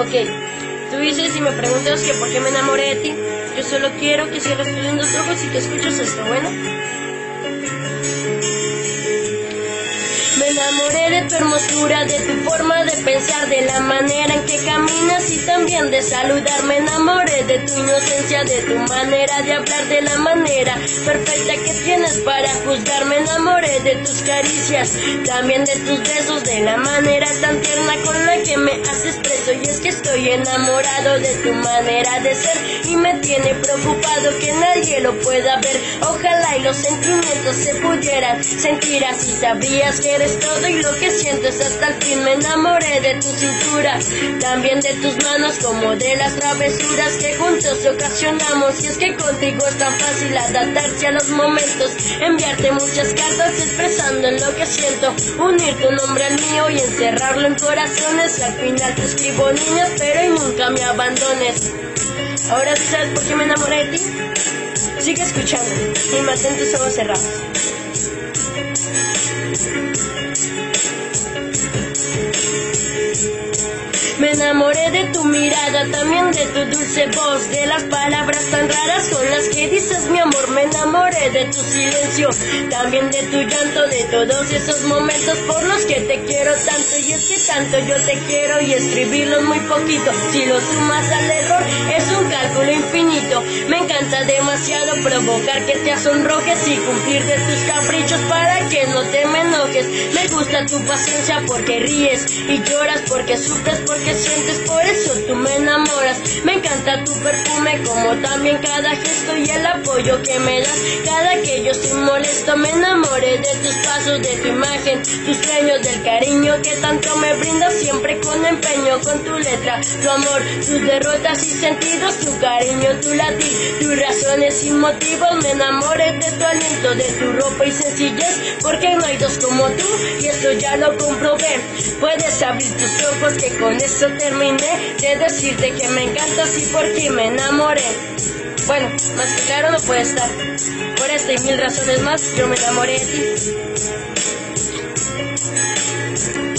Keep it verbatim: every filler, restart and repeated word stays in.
Ok, tú dices y me preguntas que por qué me enamoré de ti. Yo solo quiero que cierres tus lindos ojos y que escuches esto, ¿bueno? Me enamoré de tu hermosura, de tu forma de pensar, de la manera en que caminas y también de saludar. Me enamoré de tu inocencia, de tu manera de hablar, de la manera perfecta que tienes para juzgar. Me enamoré de tus caricias, también de tus besos, de la manera tan tierna con la que me haces preso. Y es que estoy enamorado de tu manera de ser y me tiene preocupado que nadie lo pueda ver. Ojalá y los sentimientos se pudieran sentir así, sabrías que eres todo y lo que sientes hasta el fin. Me enamoré de tu cintura, también de tus manos, como de las travesuras que juntos ocasionamos. Y es que contigo es tan fácil adaptarse a los momentos, enviarte muchas cartas expresando lo que siento, unir tu nombre al mío y encerrarlo en corazones. Al final te escribo, niña, espero y nunca me abandones. Ahora sí sabes por qué me enamoré de ti. Sigue escuchando y mantén tus ojos cerrados. Me enamoré de tu mirada, también de tu dulce voz, de las palabras tan raras con las que dices mi amor. Me enamoré de tu silencio, también de tu llanto, de todos esos momentos por los que te quiero tanto. Y es que tanto yo te quiero y escribirlo es muy poquito, si lo sumas al error es un cálculo infinito. Me encanta demasiado provocar que te sonrojes y cumplir de tus caprichos para que no te me enojes. Me gusta tu paciencia porque ríes y lloras, porque sufres, porque sientes, por eso tú me enamoras. Me encanta tu perfume, como también cada gesto y el apoyo que me das cada que yo estoy molesto. Me enamoré de tus pasos, de tu imagen, tus sueños, del cariño que tanto me brindas siempre con empeño, con tu letra, tu amor, tus derrotas y sentidos, tu cariño, tu latir, tus razones y motivos. Me enamoré de tu aliento, de tu ropa y sencillez, porque no hay dos como tú y eso ya lo comprobé. Puedes abrir tus ojos que con eso terminé de decirte que me encantas y por ti me enamoré. Bueno, más que claro no puede estar. Por esta y mil razones más yo me enamoré de ti.